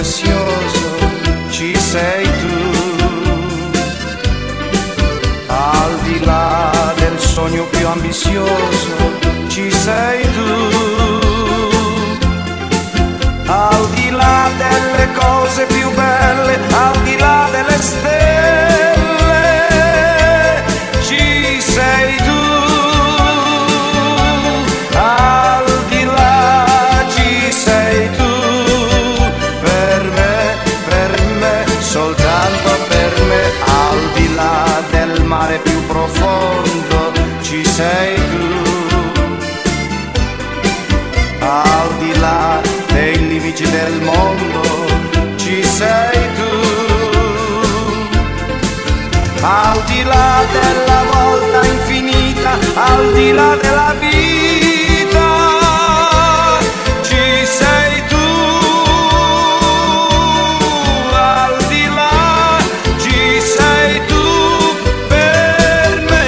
prezioso ci sei tu. Al di là del sogno più ambizioso ci sei tu. Al di là delle cose più belle, al di là delle stelle, ci sei tu. Al di là ci sei tu. Per me, soltanto per me. Al di là del mare più profondo ci sei tu. Al di là dei limiti del mondo ci sei tu. Al di là della volta infinita, al di là della vita ci sei tu. Al di là ci sei tu per me.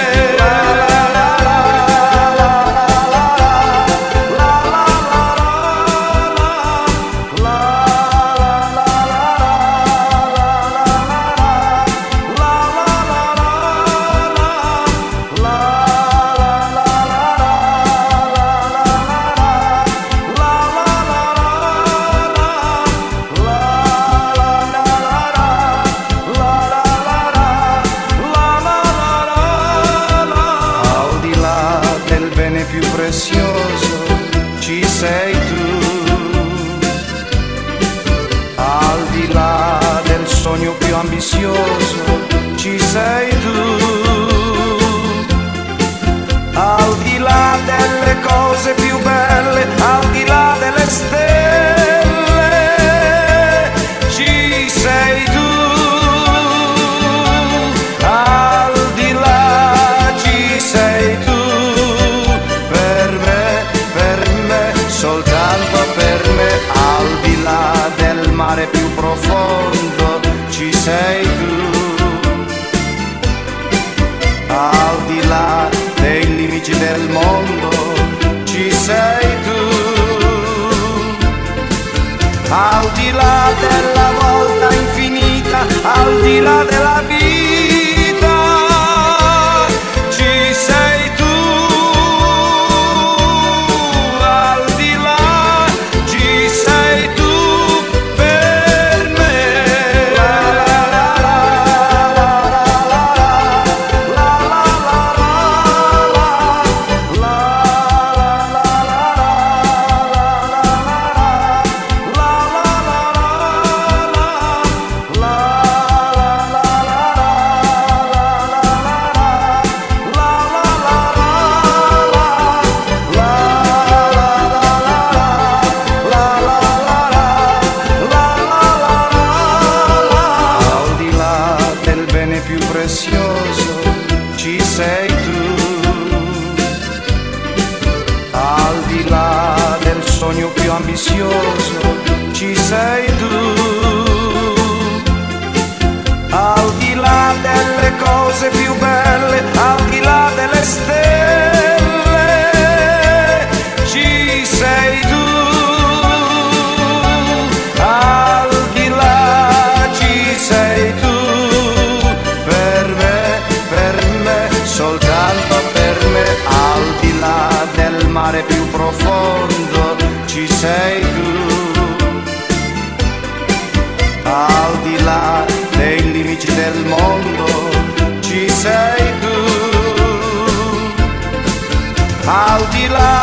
Più prezioso ci sei tu. Al di là del sogno più ambizioso ci sei tu. Al di là delle cose più belle, al di là delle stelle ci sei tu. Al di là ci sei tu. Soltanto per me. Al di là del mare più profondo ci sei tu. Al di là dei limiti del mondo ci sei tu. Al di là della volta infinita, al di là della vita ci sei tu. Più prezioso ci sei tu. Al di là del sogno più ambizioso ci sei tu. Al di là delle cose più belle, al di là delle stelle ci sei tu. Al di là ci sei tu. Soltanto per me. Al di là del mare più profondo ci sei tu. Al di là dei limiti del mondo ci sei tu. Al di là